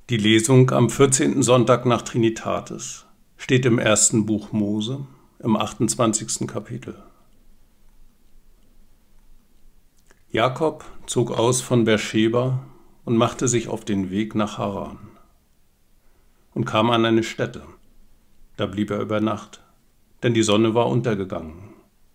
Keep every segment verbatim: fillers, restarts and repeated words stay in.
Die Lesung am vierzehnten Sonntag nach Trinitatis steht im ersten Buch Mose, im achtundzwanzigsten Kapitel. Jakob zog aus von Beerscheba und machte sich auf den Weg nach Haran und kam an eine Stätte. Da blieb er über Nacht, denn die Sonne war untergegangen.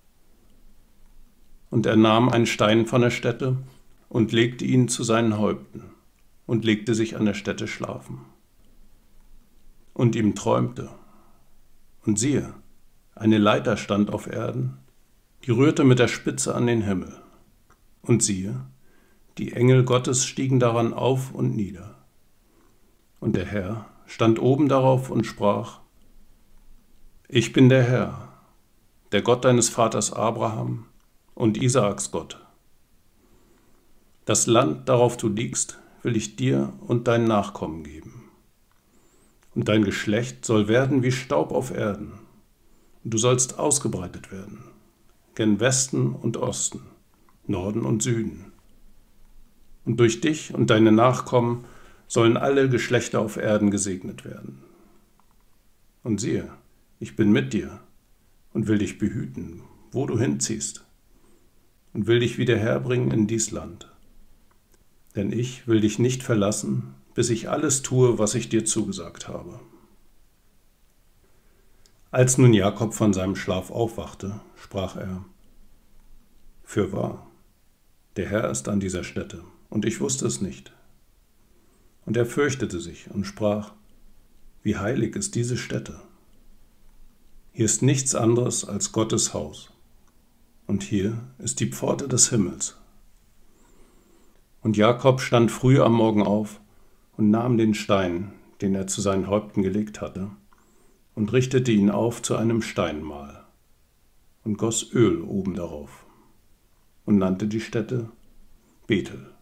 Und er nahm einen Stein von der Stätte und legte ihn zu seinen Häupten und legte sich an der Stätte schlafen. Und ihm träumte. Und siehe, eine Leiter stand auf Erden, die rührte mit der Spitze an den Himmel. Und siehe, die Engel Gottes stiegen daran auf und nieder. Und der Herr stand oben darauf und sprach: Ich bin der Herr, der Gott deines Vaters Abraham und Isaaks Gott. Das Land, darauf du liegst, will ich dir und deinen Nachkommen geben. Und dein Geschlecht soll werden wie Staub auf Erden, und du sollst ausgebreitet werden, gen Westen und Osten, Norden und Süden. Und durch dich und deine Nachkommen sollen alle Geschlechter auf Erden gesegnet werden. Und siehe, ich bin mit dir und will dich behüten, wo du hinziehst, und will dich wieder herbringen in dies Land. Denn ich will dich nicht verlassen, bis ich alles tue, was ich dir zugesagt habe. Als nun Jakob von seinem Schlaf aufwachte, sprach er: Fürwahr, der Herr ist an dieser Stätte, und ich wusste es nicht. Und er fürchtete sich und sprach: Wie heilig ist diese Stätte! Hier ist nichts anderes als Gottes Haus, und hier ist die Pforte des Himmels. Und Jakob stand früh am Morgen auf und nahm den Stein, den er zu seinen Häupten gelegt hatte, und richtete ihn auf zu einem Steinmal und goss Öl oben darauf und nannte die Stätte Bethel.